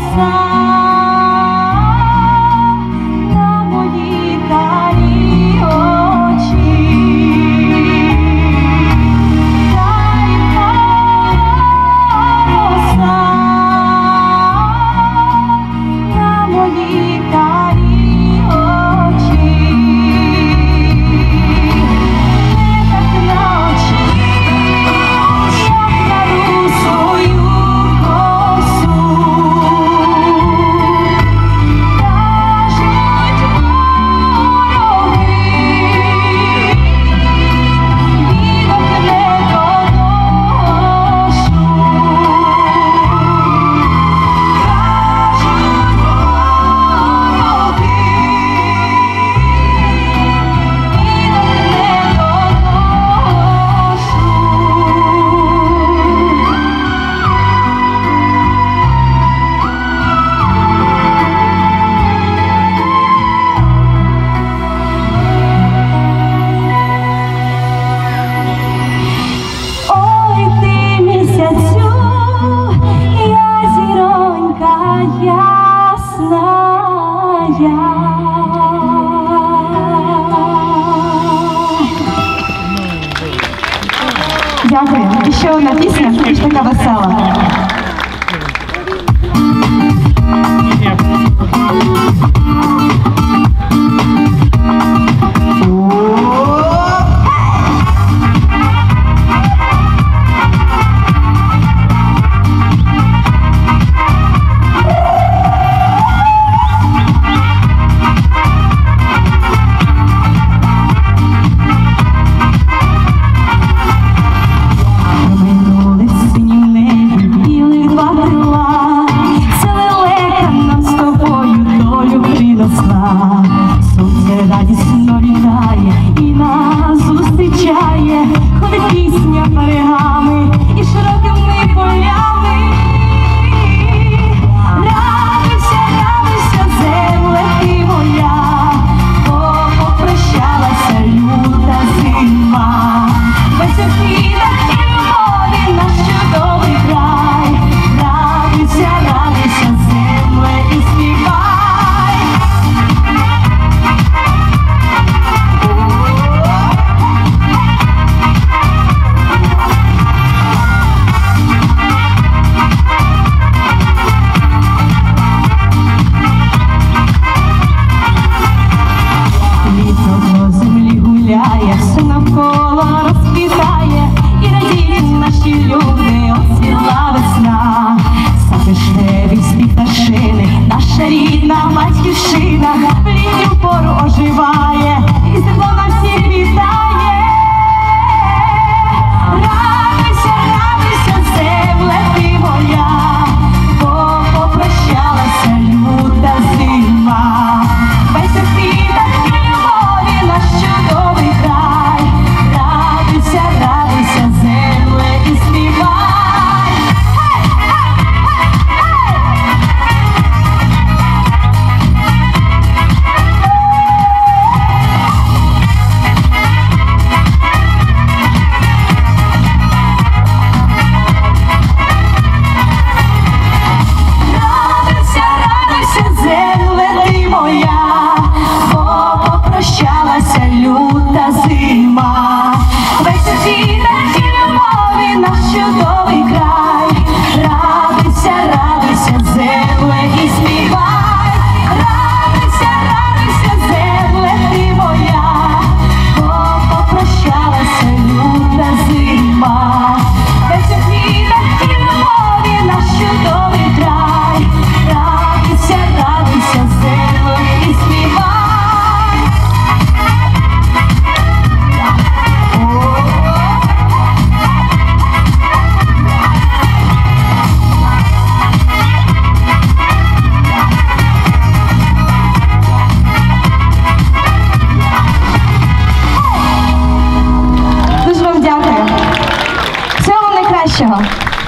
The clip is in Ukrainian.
Дякую. І ще одна пісня, така весела. Радісно вітає і нас зустрічає, ходить пісня берегами і широкими полями. Радуйся, радуйся, земле ти моя, бо попрощалася люта зима. Без обіда і любові наш чудовий край. Радуйся, радуйся, земле, і співай. Все навколо розквітає, і радіють наші люди, оцвіла весна. Запишеві сміх пташини, наша рідна батьківщина, в літню пору оживає, і тепло на всіх вітає. Радуйся, радуйся, земле ти моя, бо попрощалася люта зима. Весь обідок і любові наш чудовий край. Радуйся, радуйся, земле, і співай. Радуйся, радуйся, земле ти моя, бо попрощалася люта зима. Весь обідок і любові наш чудовий край. Радуйся, радуйся, земле, і співай. Радуйся, радуйся, земле ти моя, бо попрощалася люта зима. Весь обідок і любові наш чудовий край. Радуйся, радуйся, земле, і співай. Дуже вам дякую. Всього вам найкращого.